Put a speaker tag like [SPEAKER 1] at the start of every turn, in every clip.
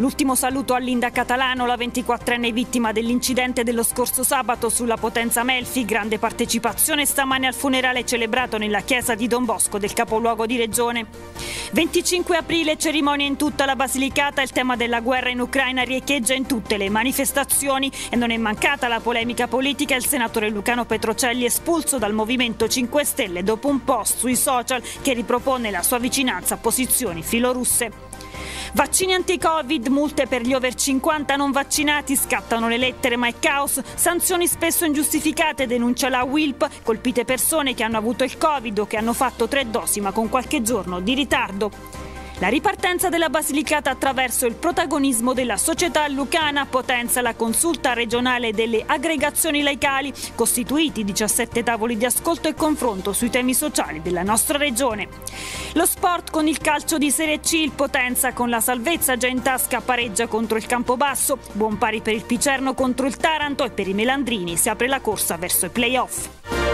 [SPEAKER 1] L'ultimo saluto a Linda Catalano, la 24enne vittima dell'incidente dello scorso sabato sulla Potenza Melfi. Grande partecipazione stamane al funerale celebrato nella chiesa di Don Bosco del capoluogo di regione. 25 aprile, cerimonia in tutta la Basilicata. Il tema della guerra in Ucraina riecheggia in tutte le manifestazioni e non è mancata la polemica politica. Il senatore Lucano Petrocelli espulso dal Movimento 5 Stelle dopo un post sui social che ripropone la sua vicinanza a posizioni filorusse. Vaccini anti-Covid, multe per gli over 50 non vaccinati, scattano le lettere ma è caos, sanzioni spesso ingiustificate, denuncia la UILP, colpite persone che hanno avuto il Covid o che hanno fatto 3 dosi ma con qualche giorno di ritardo. La ripartenza della Basilicata attraverso il protagonismo della società lucana, Potenza la consulta regionale delle aggregazioni laicali, costituiti 17 tavoli di ascolto e confronto sui temi sociali della nostra regione. Lo sport con il calcio di Serie C, il Potenza con la salvezza già in tasca pareggia contro il Campobasso, buon pari per il Picerno contro il Taranto e per i melandrini si apre la corsa verso i play-off.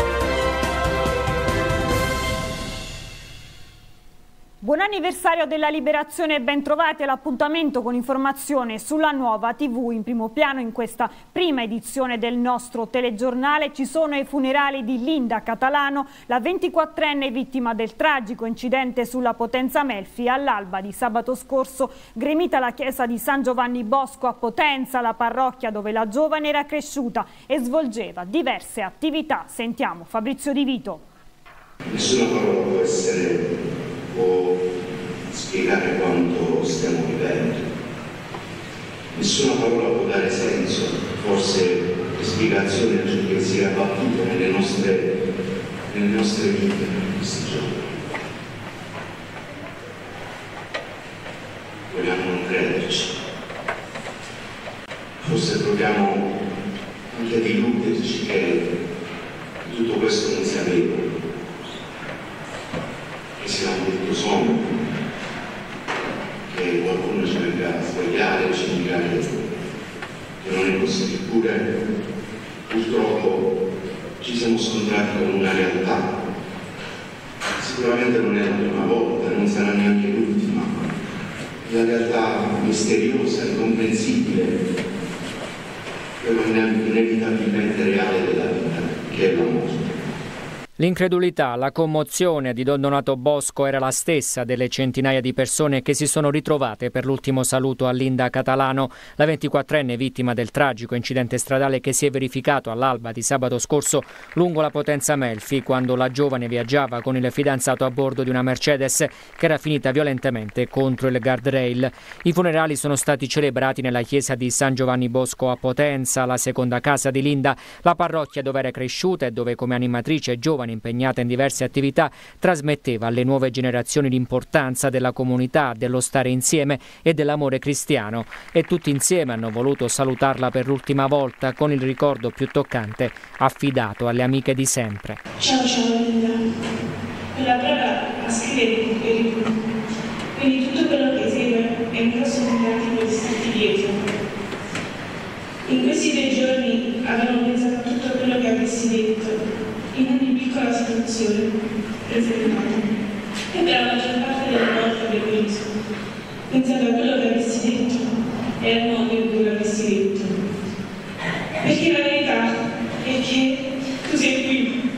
[SPEAKER 1] Buon anniversario della Liberazione e ben trovati all'appuntamento con informazione sulla Nuova TV. In primo piano in questa prima edizione del nostro telegiornale ci sono i funerali di Linda Catalano, la 24enne vittima del tragico incidente sulla Potenza Melfi. All'alba di sabato scorso gremita la chiesa di San Giovanni Bosco a Potenza, la parrocchia dove la giovane era cresciuta e svolgeva diverse attività. Sentiamo Fabrizio Di Vito.
[SPEAKER 2] Nessuna parola può spiegare quanto stiamo vivendo. Nessuna parola può dare senso, forse spiegazione a ciò che si è abbattuto nelle nostre vite in questi giorni. Vogliamo non crederci. Forse proviamo anche ad illuderci che tutto questo non sia vero. Sia un brutto sogno, che qualcuno ci venga a sbagliare, ci dica che non è così. Eppure purtroppo ci siamo scontrati con una realtà. Sicuramente non è la prima volta, non sarà neanche l'ultima. La realtà misteriosa, incomprensibile, però inevitabilmente reale della vita, che è la morte.
[SPEAKER 3] L'incredulità, la commozione di Don Donato Bosco era la stessa delle centinaia di persone che si sono ritrovate per l'ultimo saluto a Linda Catalano, la 24enne vittima del tragico incidente stradale che si è verificato all'alba di sabato scorso lungo la Potenza Melfi, quando la giovane viaggiava con il fidanzato a bordo di una Mercedes che era finita violentemente contro il guardrail. I funerali sono stati celebrati nella chiesa di San Giovanni Bosco a Potenza, la seconda casa di Linda, la parrocchia dove era cresciuta e dove come animatrice giovane impegnata in diverse attività trasmetteva alle nuove generazioni l'importanza della comunità, dello stare insieme e dell'amore cristiano, e tutti insieme hanno voluto salutarla per l'ultima volta con il ricordo più toccante affidato alle amiche di sempre.
[SPEAKER 4] Ciao Linda, quella parola a scrivere eri tu, quindi tutto quello che segue è un grosso tentativo di starti dietro. In questi 3 giorni avevo pensato a tutto quello che avessi detto in ogni piccola situazione presentata, e per la maggior parte delle volte avevo riso, pensando a quello che avessi detto e al modo in cui lo avessi detto. Perché la verità è che tu sei qui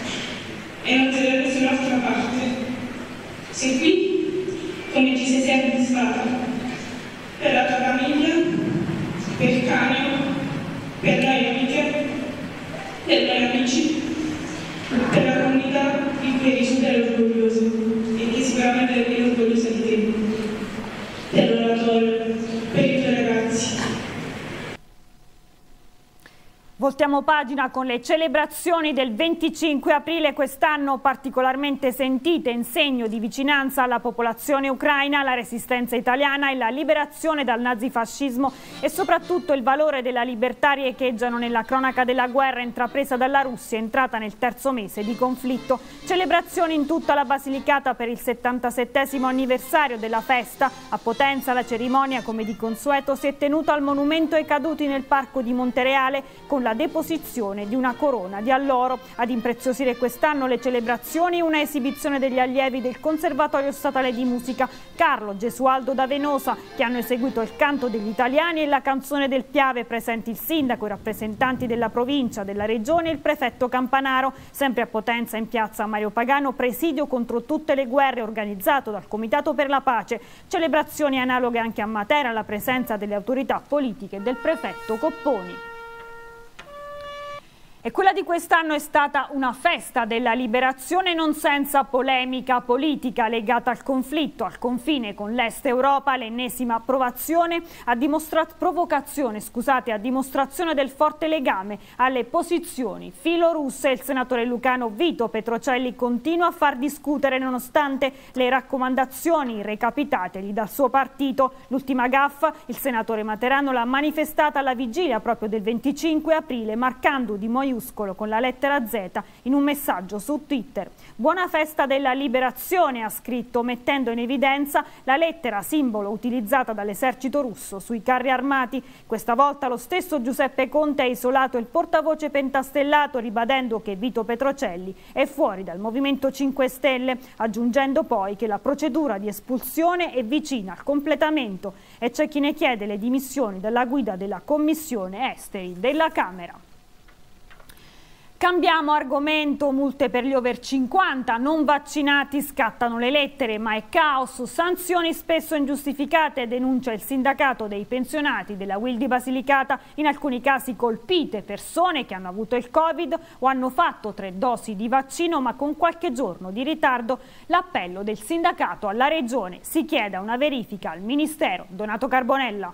[SPEAKER 4] e non sei da nessun'altra parte. Sei qui come ci sei sempre stata, per la tua famiglia, per Canio, per noi amiche, per noi amici, per la comunità di cui eri super orgoglioso e che sicuramente eri orgogliosa di te, per l'oratorio, per i tuoi ragazzi.
[SPEAKER 1] Voltiamo pagina con le celebrazioni del 25 aprile, quest'anno particolarmente sentite in segno di vicinanza alla popolazione ucraina, la resistenza italiana e la liberazione dal nazifascismo e soprattutto il valore della libertà riecheggiano nella cronaca della guerra intrapresa dalla Russia, entrata nel 3° mese di conflitto. Celebrazioni in tutta la Basilicata per il 77° anniversario della festa. A Potenza la cerimonia, come di consueto, si è tenuta al monumento ai caduti nel parco di Montereale con la la deposizione di una corona di alloro. Ad impreziosire quest'anno le celebrazioni, una esibizione degli allievi del Conservatorio Statale di Musica Carlo Gesualdo da Venosa, che hanno eseguito il canto degli italiani e la canzone del Piave, presenti il sindaco, i rappresentanti della provincia, della regione e il prefetto Campanaro. Sempre a Potenza, in piazza Mario Pagano, presidio contro tutte le guerre organizzato dal Comitato per la Pace. Celebrazioni analoghe anche a Matera, alla presenza delle autorità politiche e del prefetto Copponi. E quella di quest'anno è stata una festa della liberazione non senza polemica politica legata al conflitto al confine con l'Est Europa, l'ennesima provocazione a dimostrazione del forte legame alle posizioni filorusse. Il senatore lucano Vito Petrocelli continua a far discutere nonostante le raccomandazioni recapitategli dal suo partito. L'ultima gaffa il senatore materano l'ha manifestata alla vigilia proprio del 25 aprile, marcando di maiuscolo con la lettera Z in un messaggio su Twitter. Buona festa della liberazione, ha scritto, mettendo in evidenza la lettera simbolo utilizzata dall'esercito russo sui carri armati. Questa volta lo stesso Giuseppe Conte ha isolato il portavoce pentastellato, ribadendo che Vito Petrocelli è fuori dal Movimento 5 Stelle, aggiungendo poi che la procedura di espulsione è vicina al completamento e c'è chi ne chiede le dimissioni dalla guida della Commissione Esteri della Camera. Cambiamo argomento, multe per gli over 50, non vaccinati, scattano le lettere, ma è caos, sanzioni spesso ingiustificate, denuncia il sindacato dei pensionati della UIL di Basilicata, in alcuni casi colpite persone che hanno avuto il Covid o hanno fatto 3 dosi di vaccino ma con qualche giorno di ritardo. L'appello del sindacato alla regione: si chieda una verifica al Ministero. Donato Carbonella.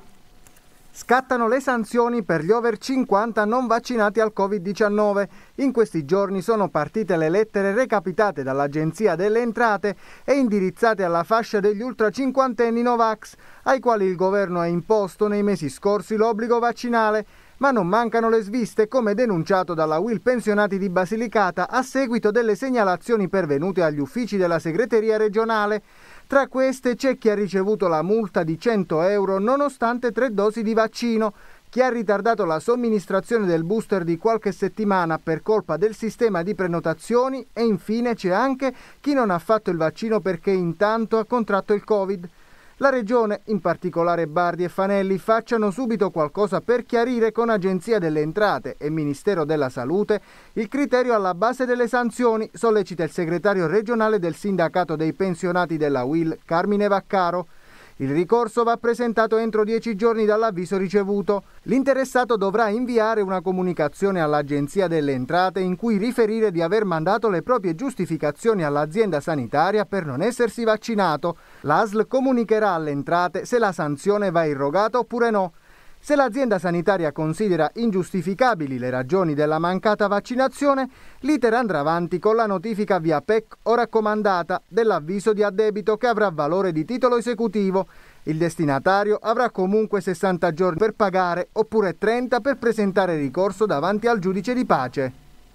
[SPEAKER 5] Scattano le sanzioni per gli over 50 non vaccinati al Covid-19. In questi giorni sono partite le lettere recapitate dall'Agenzia delle Entrate e indirizzate alla fascia degli ultra cinquantenni Novax, ai quali il governo ha imposto nei mesi scorsi l'obbligo vaccinale. Ma non mancano le sviste, come denunciato dalla UIL Pensionati di Basilicata a seguito delle segnalazioni pervenute agli uffici della segreteria regionale. Tra queste c'è chi ha ricevuto la multa di 100 euro nonostante 3 dosi di vaccino, chi ha ritardato la somministrazione del booster di qualche settimana per colpa del sistema di prenotazioni e infine c'è anche chi non ha fatto il vaccino perché intanto ha contratto il Covid. La Regione, in particolare Bardi e Fanelli, facciano subito qualcosa per chiarire con Agenzia delle Entrate e Ministero della Salute il criterio alla base delle sanzioni, sollecita il segretario regionale del sindacato dei pensionati della UIL, Carmine Vaccaro. Il ricorso va presentato entro 10 giorni dall'avviso ricevuto. L'interessato dovrà inviare una comunicazione all'Agenzia delle Entrate in cui riferire di aver mandato le proprie giustificazioni all'azienda sanitaria per non essersi vaccinato. L'ASL comunicherà alle entrate se la sanzione va irrogata oppure no. Se l'azienda sanitaria considera ingiustificabili le ragioni della mancata vaccinazione, l'iter andrà avanti con la notifica via PEC o raccomandata dell'avviso di addebito che avrà valore di titolo esecutivo. Il destinatario avrà comunque 60 giorni per pagare oppure 30 per presentare ricorso davanti al giudice di pace.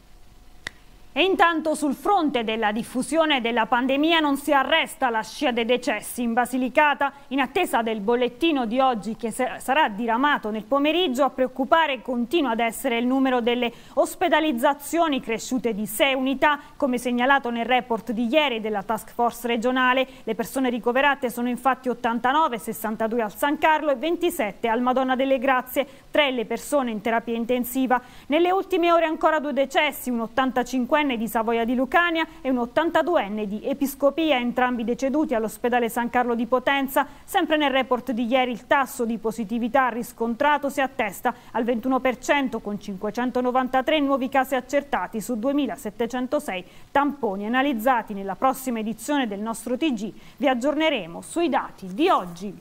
[SPEAKER 1] E intanto sul fronte della diffusione della pandemia non si arresta la scia dei decessi. In Basilicata, in attesa del bollettino di oggi che sarà diramato nel pomeriggio, a preoccupare continua ad essere il numero delle ospedalizzazioni, cresciute di 6 unità, come segnalato nel report di ieri della task force regionale. Le persone ricoverate sono infatti 89, 62 al San Carlo e 27 al Madonna delle Grazie, 3 le persone in terapia intensiva. Nelle ultime ore ancora 2 decessi, un 85enne di Savoia di Lucania e un 82enne di Episcopia, entrambi deceduti all'ospedale San Carlo di Potenza. Sempre nel report di ieri il tasso di positività riscontrato si attesta al 21%, con 593 nuovi casi accertati su 2.706 tamponi analizzati. Nella prossima edizione del nostro TG vi aggiorneremo sui dati di oggi.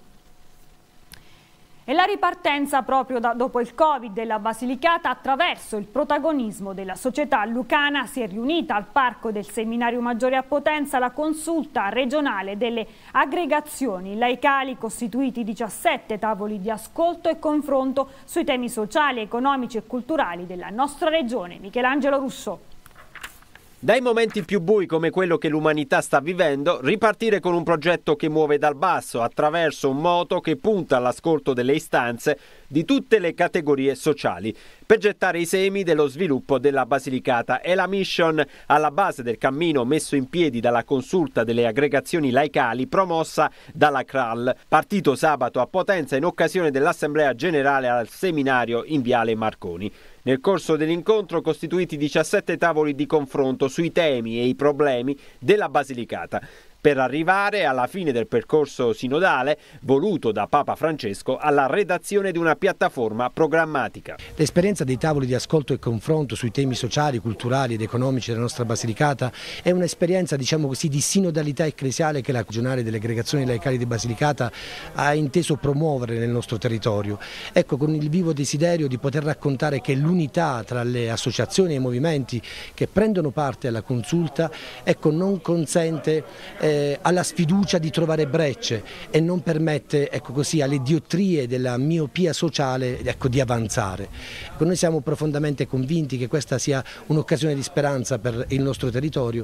[SPEAKER 1] E la ripartenza proprio dopo il Covid della Basilicata attraverso il protagonismo della società lucana. Si è riunita al Parco del Seminario Maggiore a Potenza la consulta regionale delle aggregazioni laicali, costituiti 17 tavoli di ascolto e confronto sui temi sociali, economici e culturali della nostra regione. Michelangelo Russo.
[SPEAKER 6] Dai momenti più bui come quello che l'umanità sta vivendo, ripartire con un progetto che muove dal basso attraverso un moto che punta all'ascolto delle istanze di tutte le categorie sociali, per gettare i semi dello sviluppo della Basilicata. È la mission alla base del cammino messo in piedi dalla consulta delle aggregazioni laicali promossa dalla CRAL, partito sabato a Potenza in occasione dell'Assemblea Generale al seminario in Viale Marconi. Nel corso dell'incontro costituiti 17 tavoli di confronto sui temi e i problemi della Basilicata, per arrivare alla fine del percorso sinodale voluto da Papa Francesco alla redazione di una piattaforma programmatica.
[SPEAKER 7] L'esperienza dei tavoli di ascolto e confronto sui temi sociali, culturali ed economici della nostra Basilicata è un'esperienza, diciamo così, di sinodalità ecclesiale che la regionale delle aggregazioni laicali di Basilicata ha inteso promuovere nel nostro territorio. Ecco, con il vivo desiderio di poter raccontare che l'unità tra le associazioni e i movimenti che prendono parte alla consulta, ecco, non consente alla sfiducia di trovare brecce e non permette, ecco così, alle diottrie della miopia sociale, ecco, di avanzare. Noi siamo profondamente convinti che questa sia un'occasione di speranza per il nostro territorio,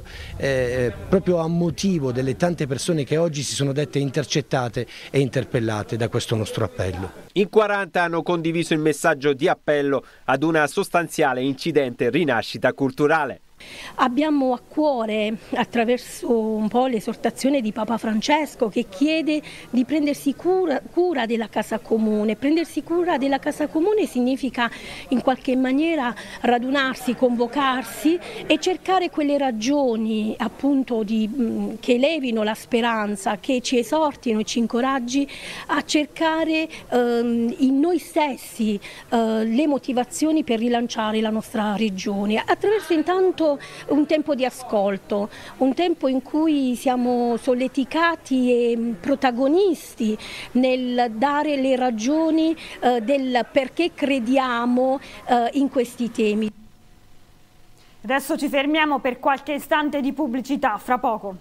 [SPEAKER 7] proprio a motivo delle tante persone che oggi si sono dette intercettate e interpellate da questo nostro appello.
[SPEAKER 6] In 40 hanno condiviso il messaggio di appello ad una sostanziale incidente rinascita culturale.
[SPEAKER 8] Abbiamo a cuore, attraverso un po' l'esortazione di Papa Francesco, che chiede di prendersi cura della casa comune. Prendersi cura della casa comune significa in qualche maniera radunarsi, convocarsi e cercare quelle ragioni appunto che elevino la speranza, che ci esortino e ci incoraggi a cercare in noi stessi le motivazioni per rilanciare la nostra regione, attraverso intanto un tempo di ascolto, un tempo in cui siamo solleticati e protagonisti nel dare le ragioni del perché crediamo in questi temi.
[SPEAKER 1] Adesso ci fermiamo per qualche istante di pubblicità, fra poco.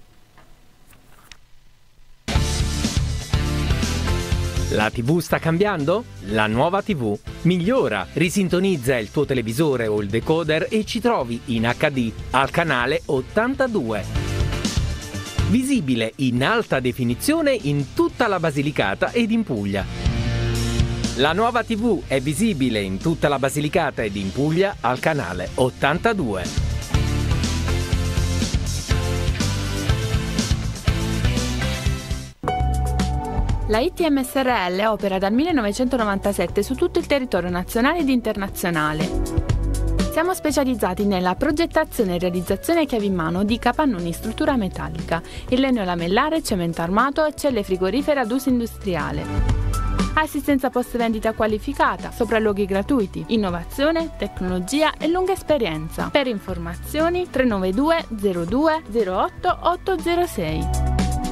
[SPEAKER 9] La TV sta cambiando? La nuova TV migliora, risintonizza il tuo televisore o il decoder e ci trovi in HD al canale 82. Visibile in alta definizione in tutta la Basilicata ed in Puglia. La nuova TV è visibile in tutta la Basilicata ed in Puglia al canale 82.
[SPEAKER 10] La ITM SRL opera dal 1997 su tutto il territorio nazionale ed internazionale. Siamo specializzati nella progettazione e realizzazione a chiave in mano di capannoni in struttura metallica, in legno lamellare, cemento armato e celle frigorifere ad uso industriale. Assistenza post vendita qualificata, sopralluoghi gratuiti, innovazione, tecnologia e lunga esperienza. Per informazioni 392 02 08 806.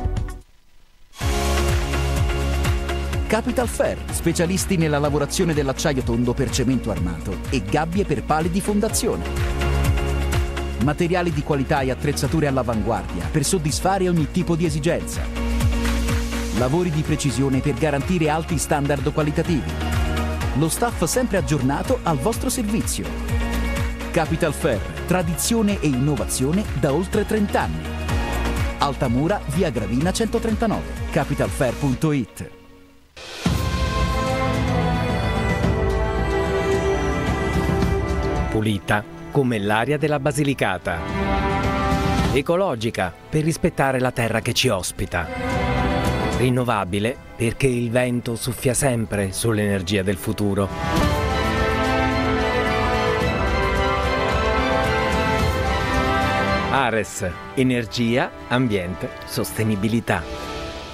[SPEAKER 11] Capital Fair, specialisti nella lavorazione dell'acciaio tondo per cemento armato e gabbie per pali di fondazione. Materiali di qualità e attrezzature all'avanguardia per soddisfare ogni tipo di esigenza. Lavori di precisione per garantire alti standard qualitativi. Lo staff sempre aggiornato al vostro servizio. Capital Fair, tradizione e innovazione da oltre 30 anni. Altamura, via Gravina 139, capitalfair.it.
[SPEAKER 9] Pulita come l'aria della Basilicata. Ecologica per rispettare la terra che ci ospita. Rinnovabile perché il vento soffia sempre sull'energia del futuro. Ares, energia, ambiente, sostenibilità.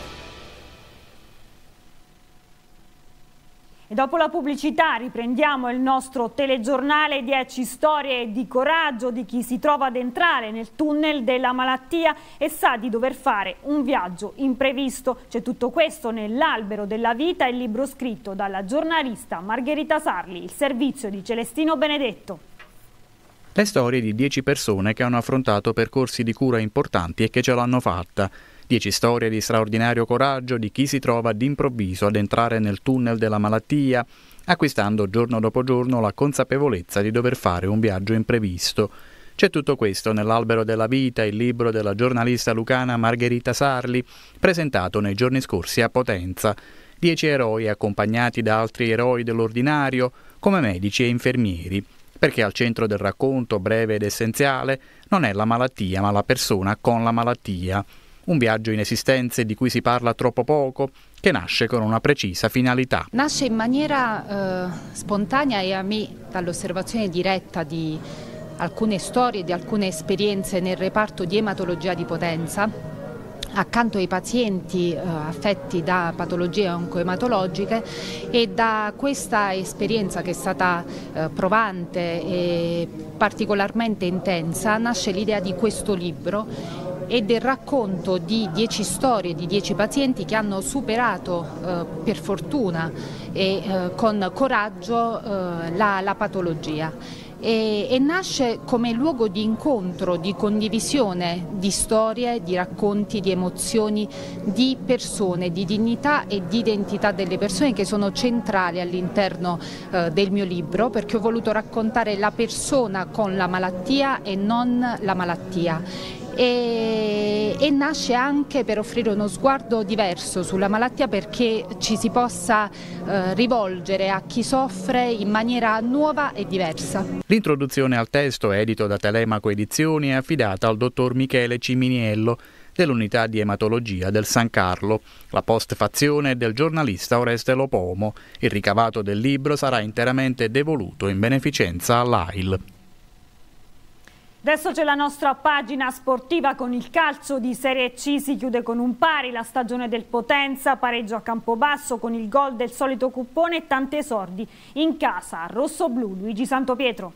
[SPEAKER 1] E dopo la pubblicità riprendiamo il nostro telegiornale, 10 storie di coraggio di chi si trova ad entrare nel tunnel della malattia e sa di dover fare un viaggio imprevisto. C'è tutto questo nell'Albero della Vita, il libro scritto dalla giornalista Margherita Sarli, il servizio di Celestino Benedetto.
[SPEAKER 12] Le storie di 10 persone che hanno affrontato percorsi di cura importanti e che ce l'hanno fatta. 10 storie di straordinario coraggio di chi si trova d'improvviso ad entrare nel tunnel della malattia, acquistando giorno dopo giorno la consapevolezza di dover fare un viaggio imprevisto. C'è tutto questo nell'Albero della Vita, il libro della giornalista lucana Margherita Sarli, presentato nei giorni scorsi a Potenza. 10 eroi accompagnati da altri eroi dell'ordinario, come medici e infermieri, perché al centro del racconto breve ed essenziale non è la malattia, ma la persona con la malattia. Un viaggio in esistenze di cui si parla troppo poco, che nasce con una precisa finalità.
[SPEAKER 13] Nasce in maniera spontanea e a me, dall'osservazione diretta di alcune storie, di alcune esperienze nel reparto di ematologia di Potenza, accanto ai pazienti affetti da patologie oncoematologiche, e da questa esperienza che è stata provante e particolarmente intensa nasce l'idea di questo libro e del racconto di 10 storie di 10 pazienti che hanno superato per fortuna e con coraggio la patologia. E nasce come luogo di incontro, di condivisione di storie, di racconti, di emozioni, di persone, di dignità e di identità delle persone che sono centrali all'interno del mio libro, perché ho voluto raccontare la persona con la malattia e non la malattia. E nasce anche per offrire uno sguardo diverso sulla malattia, perché ci si possa rivolgere a chi soffre in maniera nuova e diversa.
[SPEAKER 12] L'introduzione al testo, edito da Telemaco Edizioni, è affidata al dottor Michele Ciminiello dell'unità di ematologia del San Carlo. La postfazione è del giornalista Oreste Lopomo. Il ricavato del libro sarà interamente devoluto in beneficenza all'AIL.
[SPEAKER 1] Adesso c'è la nostra pagina sportiva con il calcio di Serie C. Si chiude con un pari la stagione del Potenza, pareggio a Campobasso con il gol del solito Cuppone e tanti esordi in casa. Rossoblu, Luigi Santopietro.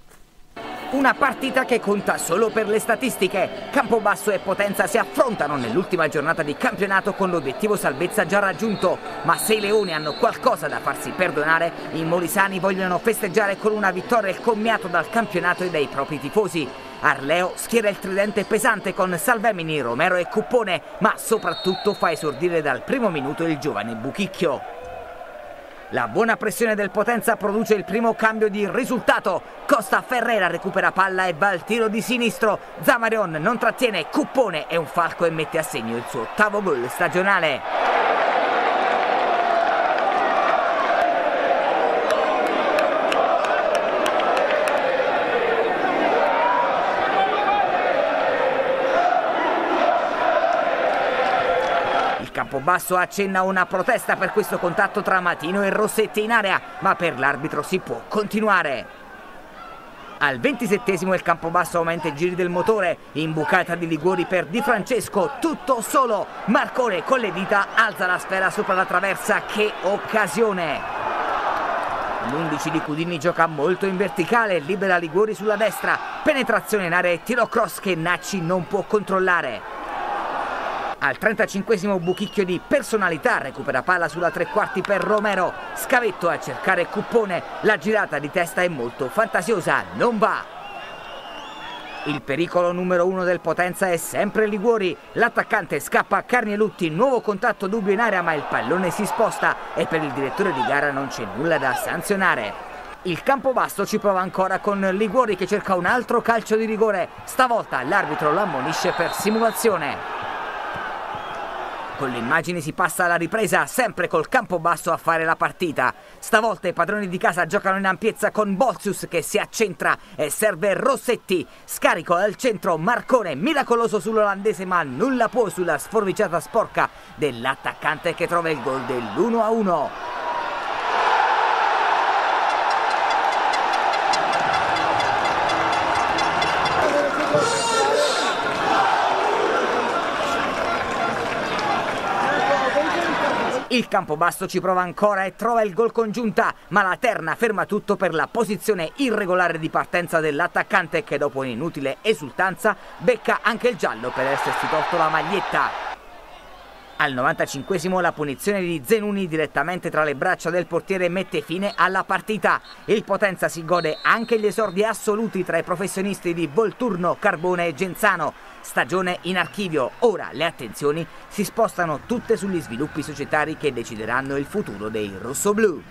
[SPEAKER 14] Una partita che conta solo per le statistiche. Campobasso e Potenza si affrontano nell'ultima giornata di campionato con l'obiettivo salvezza già raggiunto, ma se i leoni hanno qualcosa da farsi perdonare, i molisani vogliono festeggiare con una vittoria il commiato dal campionato e dai propri tifosi. Arleo schiera il tridente pesante con Salvemini, Romero e Cuppone, ma soprattutto fa esordire dal primo minuto il giovane Buchicchio. La buona pressione del Potenza produce il primo cambio di risultato. Costa Ferrera recupera palla e va al tiro di sinistro. Zamarion non trattiene, Cuppone è un falco e mette a segno il suo 8º gol stagionale. Campobasso accenna una protesta per questo contatto tra Matino e Rossetti in area, ma per l'arbitro si può continuare. Al 27esimo il Campobasso aumenta i giri del motore, imbucata di Liguori per Di Francesco, tutto solo. Marcone con le dita alza la sfera sopra la traversa, che occasione! L'11 di Cudini gioca molto in verticale, libera Liguori sulla destra, penetrazione in area e tiro cross che Nacci non può controllare. Al 35esimo Buchicchio di personalità recupera palla sulla tre quarti per Romero, scavetto a cercare Cuppone, la girata di testa è molto fantasiosa, non va. Il pericolo numero 1 del Potenza è sempre Liguori, l'attaccante scappa a Carnielutti, nuovo contatto dubbio in area ma il pallone si sposta e per il direttore di gara non c'è nulla da sanzionare. Il Campobasso ci prova ancora con Liguori che cerca un altro calcio di rigore, stavolta l'arbitro lo ammonisce per simulazione. Con le immagini si passa alla ripresa, sempre col Campobasso a fare la partita. Stavolta i padroni di casa giocano in ampiezza con Bolzius che si accentra e serve Rossetti. Scarico al centro, Marcone miracoloso sull'olandese ma nulla può sulla sforbiciata sporca dell'attaccante che trova il gol dell'1-1. Il Campobasso ci prova ancora e trova il gol congiunta, ma la terna ferma tutto per la posizione irregolare di partenza dell'attaccante che dopo un'inutile esultanza becca anche il giallo per essersi tolto la maglietta. Al 95esimo la punizione di Zenuni direttamente tra le braccia del portiere mette fine alla partita. Il Potenza si gode anche gli esordi assoluti tra i professionisti di Volturno, Carbone e Genzano. Stagione in archivio, ora le attenzioni si spostano tutte sugli sviluppi societari che decideranno il futuro dei rossoblù.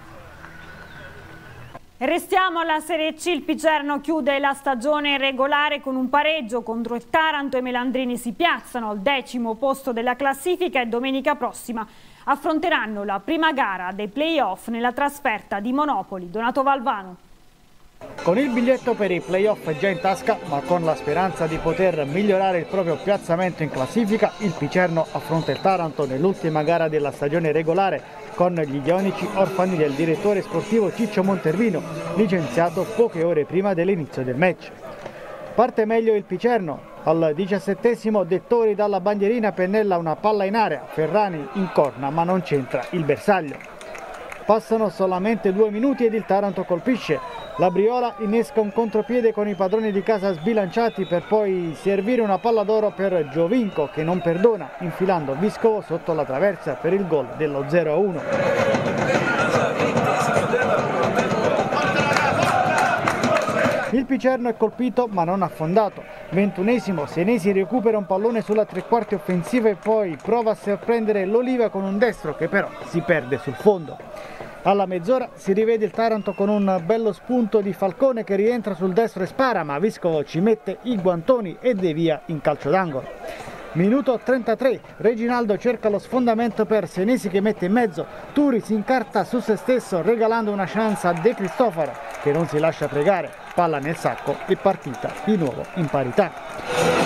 [SPEAKER 1] Restiamo alla Serie C, il Picerno chiude la stagione regolare con un pareggio contro il Taranto e i melandrini si piazzano al 10° posto della classifica e domenica prossima affronteranno la prima gara dei play-off nella trasferta di Monopoli. Donato Valvano.
[SPEAKER 15] Con il biglietto per i play-off già in tasca, ma con la speranza di poter migliorare il proprio piazzamento in classifica, il Picerno affronta il Taranto nell'ultima gara della stagione regolare con gli ionici orfani del direttore sportivo Ciccio Montervino, licenziato poche ore prima dell'inizio del match. Parte meglio il Picerno. Al 17° Dettori dalla bandierina pennella una palla in area, Ferrani incorna ma non c'entra il bersaglio. Passano solamente 2 minuti ed il Taranto colpisce. La Briola innesca un contropiede con i padroni di casa sbilanciati per poi servire una palla d'oro per Giovinco che non perdona, infilando Viscovo sotto la traversa per il gol dello 0-1. Il Picerno è colpito ma non affondato. 21° Senesi recupera un pallone sulla tre quarti offensiva e poi prova a sorprendere l'Oliva con un destro che però si perde sul fondo. Alla mezz'ora si rivede il Taranto con un bello spunto di Falcone che rientra sul destro e spara, ma Viscovo ci mette i guantoni e devia in calcio d'angolo. Minuto 33, Reginaldo cerca lo sfondamento per Senesi che mette in mezzo, Turi si incarta su se stesso regalando una chance a De Cristofaro che non si lascia pregare, palla nel sacco e partita di nuovo in parità.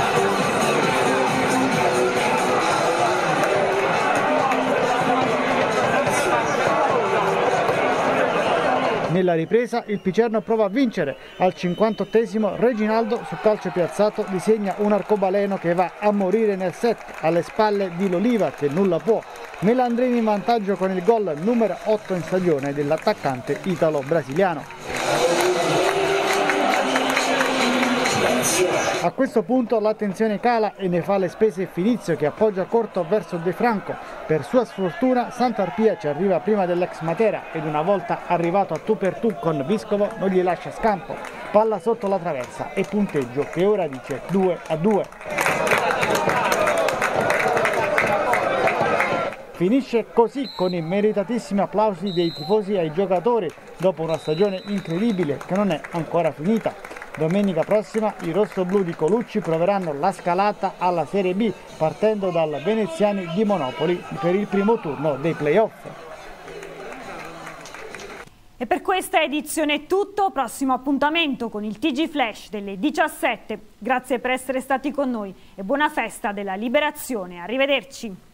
[SPEAKER 15] Nella ripresa il Picerno prova a vincere, al 58° Reginaldo su calcio piazzato disegna un arcobaleno che va a morire nel set alle spalle di l'Oliva che nulla può. Melandrini in vantaggio con il gol numero 8 in stagione dell'attaccante italo-brasiliano. A questo punto l'attenzione cala e ne fa le spese Finizio che appoggia corto verso De Franco. Per sua sfortuna Santarpia ci arriva prima dell'ex Matera ed una volta arrivato a tu per tu con Viscovo non gli lascia scampo. Palla sotto la traversa e punteggio che ora dice 2-2. Finisce così con i meritatissimi applausi dei tifosi ai giocatori dopo una stagione incredibile che non è ancora finita. Domenica prossima i rossoblù di Colucci proveranno la scalata alla Serie B partendo dal Veneziani di Monopoli per il primo turno dei play-off.
[SPEAKER 1] E per questa edizione è tutto, prossimo appuntamento con il TG Flash delle 17. Grazie per essere stati con noi e buona festa della Liberazione, arrivederci.